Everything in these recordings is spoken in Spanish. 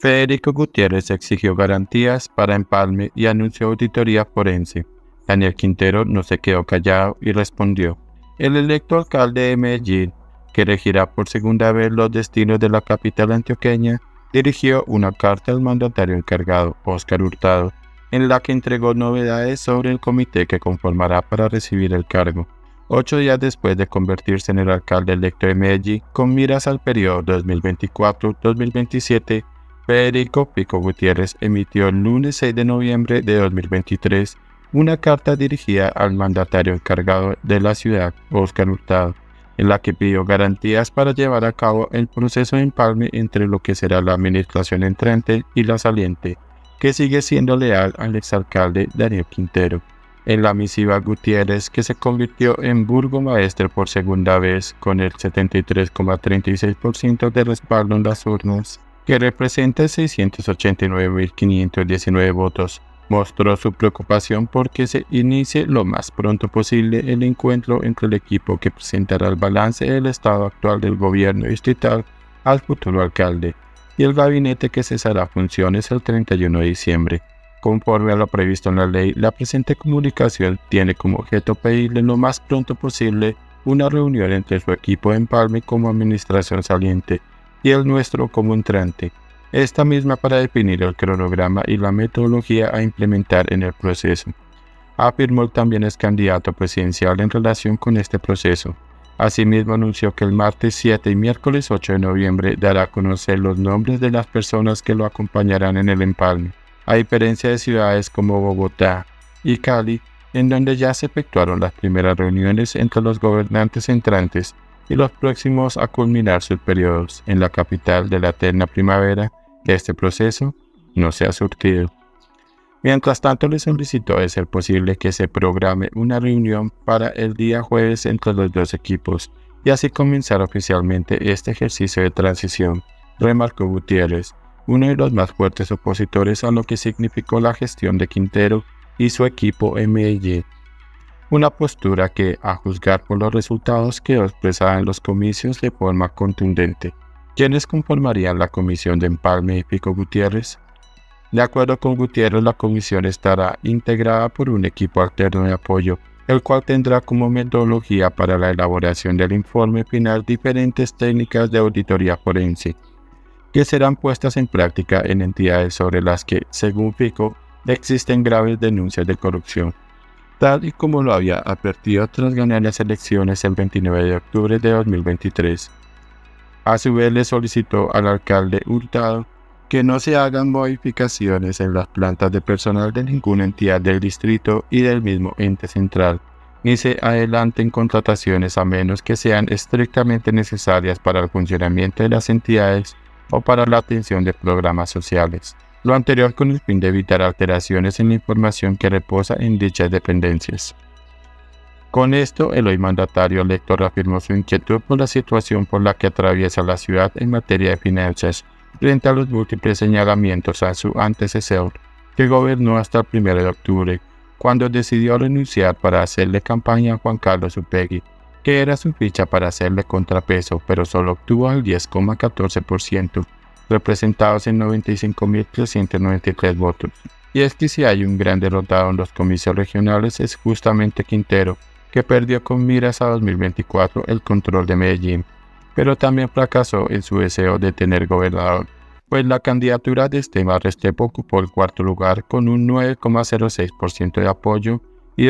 Federico Gutiérrez exigió garantías para Empalme y anunció auditoría forense. Daniel Quintero no se quedó callado y respondió: el electo alcalde de Medellín, que regirá por segunda vez los destinos de la capital antioqueña, dirigió una carta al mandatario encargado, Óscar Hurtado, en la que entregó novedades sobre el comité que conformará para recibir el cargo. 8 días después de convertirse en el alcalde electo de Medellín, con miras al periodo 2024-2027, Federico Fico Gutiérrez emitió el lunes 6 de noviembre de 2023 una carta dirigida al mandatario encargado de la ciudad, Óscar Hurtado, en la que pidió garantías para llevar a cabo el proceso de empalme entre lo que será la administración entrante y la saliente, que sigue siendo leal al exalcalde Daniel Quintero. En la misiva, Gutiérrez, que se convirtió en burgomaestre por segunda vez con el 73,36% de respaldo en las urnas, que representa 689.519 votos, mostró su preocupación porque se inicie lo más pronto posible el encuentro entre el equipo que presentará el balance del estado actual del gobierno distrital al futuro alcalde y el gabinete que cesará funciones el 31 de diciembre. Conforme a lo previsto en la ley, la presente comunicación tiene como objeto pedirle lo más pronto posible una reunión entre su equipo de empalme como administración saliente y el nuestro como entrante, esta misma para definir el cronograma y la metodología a implementar en el proceso. Afirmó el también ex candidato presidencial en relación con este proceso. Asimismo anunció que el martes 7 y miércoles 8 de noviembre dará a conocer los nombres de las personas que lo acompañarán en el empalme, a diferencia de ciudades como Bogotá y Cali, en donde ya se efectuaron las primeras reuniones entre los gobernantes entrantes y los próximos a culminar sus periodos. En la capital de la eterna primavera, este proceso no se ha surtido. Mientras tanto, le solicitó de ser posible que se programe una reunión para el día jueves entre los dos equipos y así comenzar oficialmente este ejercicio de transición, remarcó Gutiérrez, uno de los más fuertes opositores a lo que significó la gestión de Quintero y su equipo en Medellín. Una postura que, a juzgar por los resultados, quedó expresada en los comicios de forma contundente. ¿Quiénes conformarían la comisión de empalme de Fico Gutiérrez? De acuerdo con Gutiérrez, la comisión estará integrada por un equipo alterno de apoyo, el cual tendrá como metodología para la elaboración del informe final diferentes técnicas de auditoría forense, que serán puestas en práctica en entidades sobre las que, según Fico, existen graves denuncias de corrupción, tal y como lo había advertido tras ganar las elecciones el 29 de octubre de 2023. A su vez, le solicitó al alcalde Hurtado que no se hagan modificaciones en las plantas de personal de ninguna entidad del distrito y del mismo ente central, ni se adelanten contrataciones a menos que sean estrictamente necesarias para el funcionamiento de las entidades o para la atención de programas sociales. Lo anterior con el fin de evitar alteraciones en la información que reposa en dichas dependencias. Con esto, el hoy mandatario electo reafirmó su inquietud por la situación por la que atraviesa la ciudad en materia de finanzas, frente a los múltiples señalamientos a su antecesor, que gobernó hasta el 1 de octubre, cuando decidió renunciar para hacerle campaña a Juan Carlos Upegui, que era su ficha para hacerle contrapeso, pero solo obtuvo el 10,14%, representados en 95.393 votos. Y es que si hay un gran derrotado en los comicios regionales es justamente Quintero, que perdió con miras a 2024 el control de Medellín, pero también fracasó en su deseo de tener gobernador, pues la candidatura de Esteban Restrepo ocupó el cuarto lugar con un 9,06% de apoyo y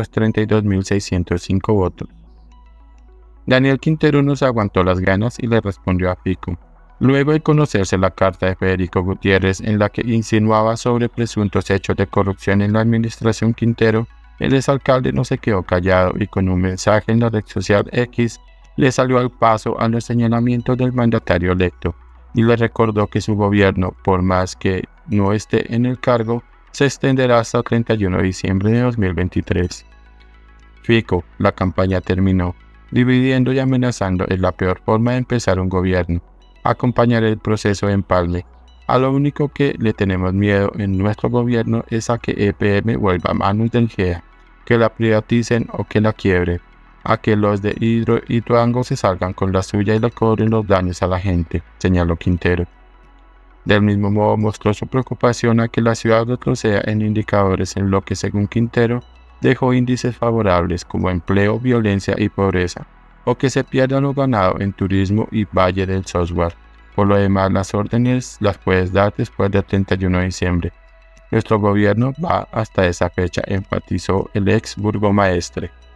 232.605 votos. Daniel Quintero no se aguantó las ganas y le respondió a Fico, luego de conocerse la carta de Federico Gutiérrez en la que insinuaba sobre presuntos hechos de corrupción en la administración Quintero. El exalcalde no se quedó callado y con un mensaje en la red social X le salió al paso a los señalamientos del mandatario electo y le recordó que su gobierno, por más que no esté en el cargo, se extenderá hasta el 31 de diciembre de 2023. Fico, la campaña terminó, dividiendo y amenazando es la peor forma de empezar un gobierno. Acompañar el proceso de empalme. A lo único que le tenemos miedo en nuestro gobierno es a que EPM vuelva a manos del GEA, que la privaticen o que la quiebre, a que los de Hidroituango se salgan con la suya y le cobren los daños a la gente, señaló Quintero. Del mismo modo mostró su preocupación a que la ciudad retroceda en indicadores en lo que, según Quintero, dejó índices favorables como empleo, violencia y pobreza, o que se pierda lo ganado en turismo y Valle del Software. Por lo demás, las órdenes las puedes dar después del 31 de diciembre. Nuestro gobierno va hasta esa fecha, enfatizó el ex burgomaestre.